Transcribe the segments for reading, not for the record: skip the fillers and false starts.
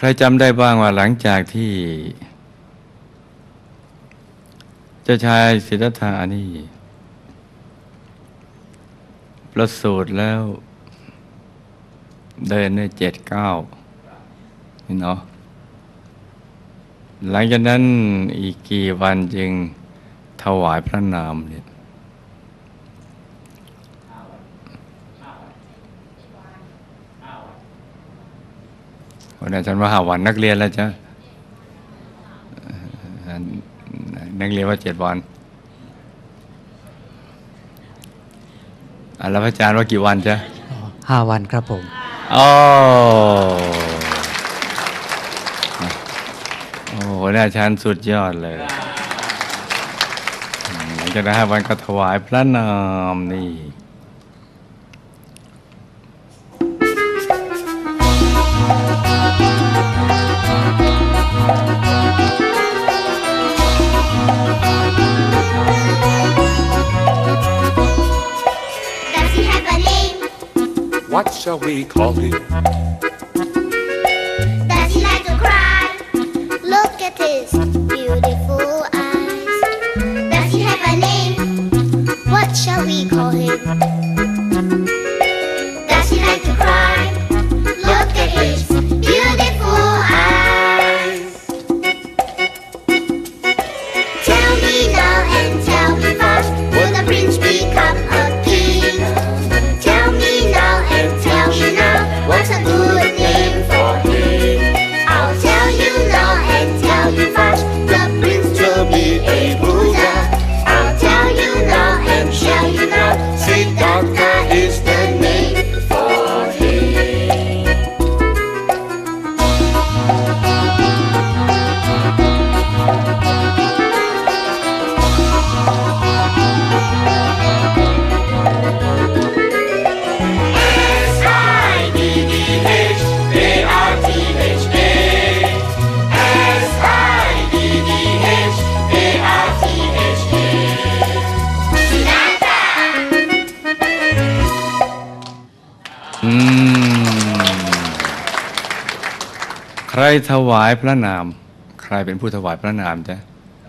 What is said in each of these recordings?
รจำได้บ้างว่าหลังจากที่เจ้าชายสิทธัตถะนี่ประสูติแล้วเดินได้7-9นี่เนาะหลังจากนั้นอีกกี่วันจึงถวายพระนามเนี่ยวันอาจารย์ว่า5 วันนักเรียนแล้วจ้ะนักเรียนว่า7 วันแล้วพระอาจารย์ว่ากี่วันจ๊ะ 5 วันครับผมโอ้อาจารย์สุดยอดเลยหลังจากนั้น5 วันก็ถวายพระนามนี่ What shall we call him? Does he like to cry? Look at his beautiful eyes. Does he have a name? What shall we call him? Does he like to cry? Look at his beautiful eyes. Tell me now and tell me fast, will the prince become a king?Tell me now and tell me now, what's a good name for him? I'll tell you now and tell you fast, the prince will be a Buddha. I'll tell you now and tell you now, Siddhartha is the name for him. ใครถวายพระนามใครเป็นผู้ถวายพระนามจ๊ะ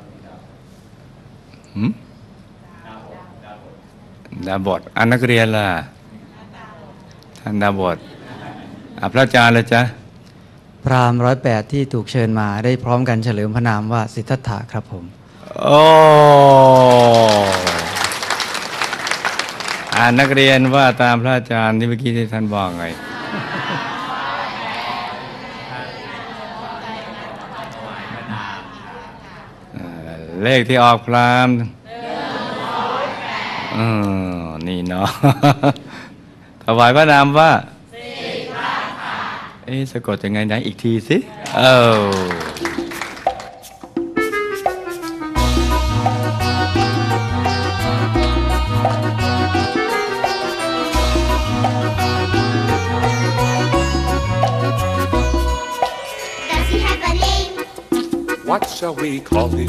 ดาบทนักเรียนล่ะท่านดาบทพระอาจารย์เลยจ๊ะพราหมณ์108ที่ถูกเชิญมาได้พร้อมกันเฉลิมพระนามว่าสิทธัตถะครับผมโอ้นักเรียนว่าตามพระอาจารย์ที่เมื่อกี้ที่ท่านบอกไงเลขที่ออกพราหมณ์นี่เนาะถวายพระนามว่าสะกดยังไงนะอีกทีสิ Does he have a name? What shall we call him?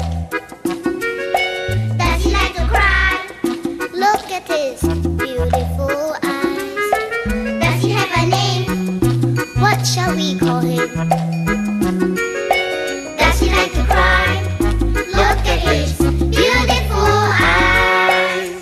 Does he like to cry? Look at his beautiful eyes. Does he have a name? What shall we call him? Does he like to cry? Look at his beautiful eyes.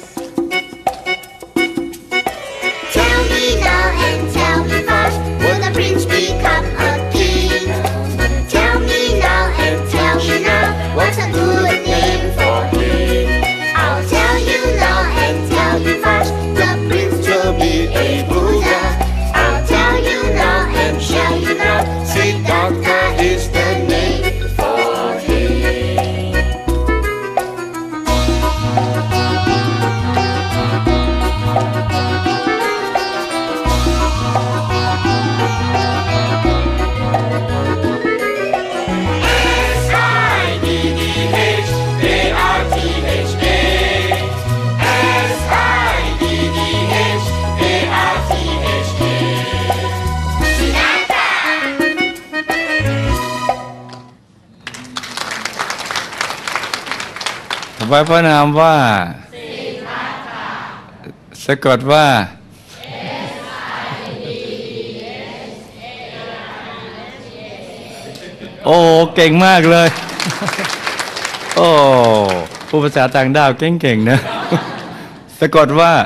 Tell me now and tell me fast, will the prince become a king?Tell me now and tell me now, what's a good name for him? I'll tell you now and tell you fast, the prince will be a Buddha. I'll tell you now and tell you now, Siddhartha is the name for him. ถวายพระนามว่าสะกดว่าโอ้เก่งมากเลย โอ้ผู้ภาษาต่างดาวเก่งๆนะ สะกดว่า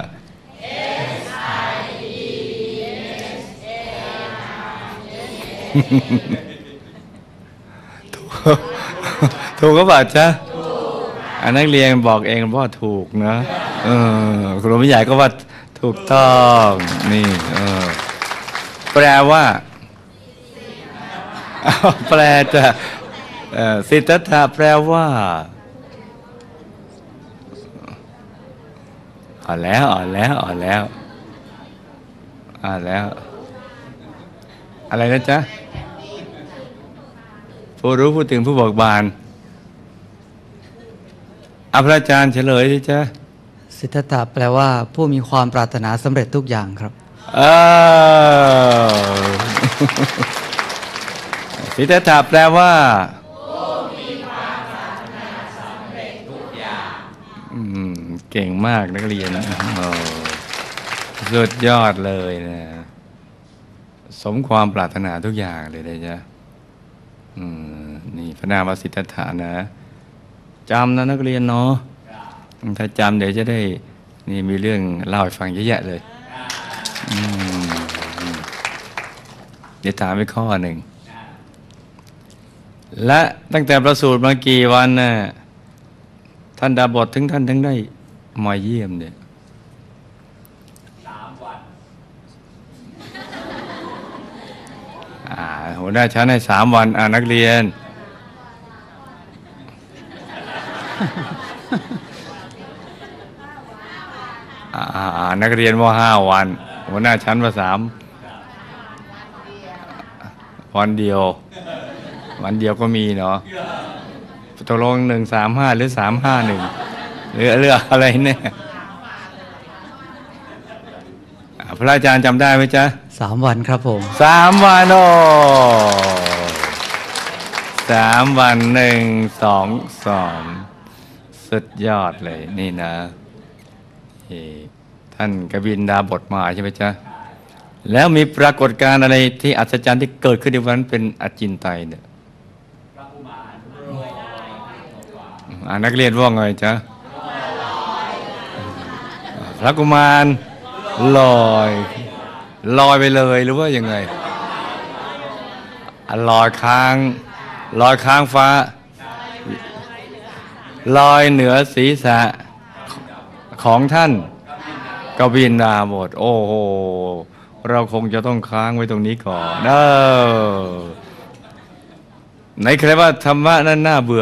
ถูกก็บ่าจ๊ะอันนักเรียนบอกเองว่าถูกนะครูผู้ใหญ่ก็ว่าถูกต้องนี่แปลว่าแปลจะสิทธัตถะแปลว่าอ่อนแล้วอะไรนะจ๊ะผู้รู้ผู้ตื่นผู้เบิกบานพระอาจารย์เฉลยสิจ๊ะสิทธัตถะแปลว่าผู้มีความปรารถนาสำเร็จทุกอย่างครับสิทธัตถะแปลว่าเก่งมากนักเรียนสุดยอดเลยนะสมความปรารถนาทุกอย่างเลยนะจ๊ะนี่พระนามว่าสิทธัตถะนะจำนะนักเรียนเนาะถ้าจำเดี๋ยวจะได้นี่มีเรื่องเล่าให้ฟังเยอะแยะเลยเดี๋ยวถามไปข้อหนึ่งและตั้งแต่ประสูติมากี่วันน่ะท่านดาบทถึงท่านทั้งได้มาเยี่ยมเนี่ย3 วันหัวหน้าชั้นให้3 วันนักเรียนนักเรียนว่า5 วันหัวหน้าชั้นว่าวันเดียวก็มีเนาะตกลง135หรือ351หรือเรื่องอะไรเนี่ยพระอาจารย์จำได้ไหมจ๊ะ 3 วันครับผม 3 วันโอ้3 วัน1 2 3สุดยอดเลยนี่นะท่านกบินดาบทมาใช่ไหมจ๊ะแล้วมีปรากฏการณ์อะไรที่อัศจรรย์ที่เกิดขึ้นในวันนั้นเป็นอจินไตยเนี่ยนักเรียนว่าไงจ๊ะพระกุมารลอยไปเลยหรือว่ายังไงลอยค้างฟ้าลอยเหนือศีรษะของท่านกบินดาบทโอ้โหเราคงจะต้องค้างไว้ตรงนี้ก่อนไหนใครว่าธรรมะนั้นน่าเบื่อ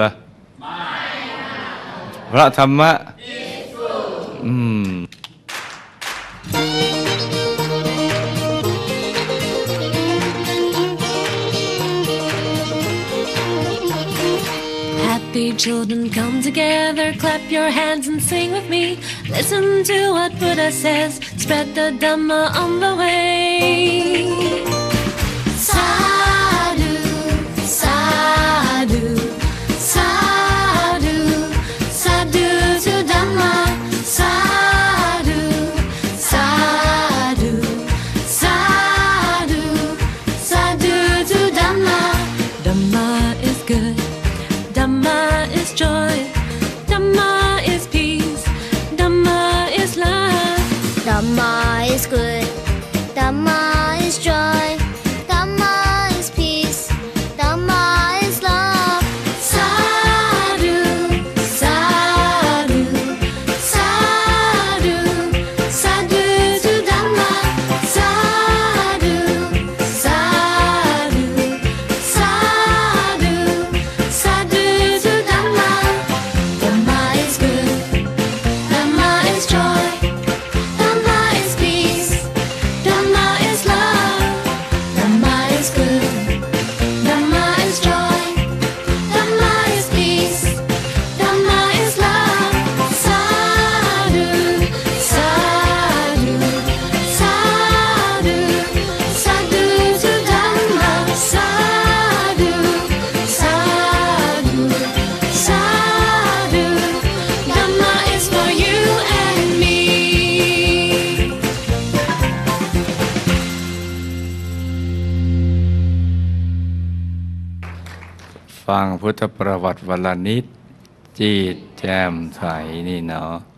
พระธรรมะ Happy children, come together, clap your hands and sing with me. Listen to what Buddha says, spread the Dhamma on the way. Sadhu, sadhu, sadhu, sadhu to Dhamma. Sadhu, sadhu, sadhu, sadhu to Dhamma. Dhamma is good. Dhamma is joy, Dhamma is peace, Dhamma is love. Dhamma is good, Dhamma is joy, Dhamma is peace, Dhamma is love. Sadhu, sadhu, sadhu, sadhu to Dhamma. Sadhu, sadhu, sadhu, sadhu to Dhamma. Dhamma is good, Dhamma is joy, Dhamma is peace, ฟังพุทธประวัติวันละนิดจิตแจ่มใสนี่เนาะ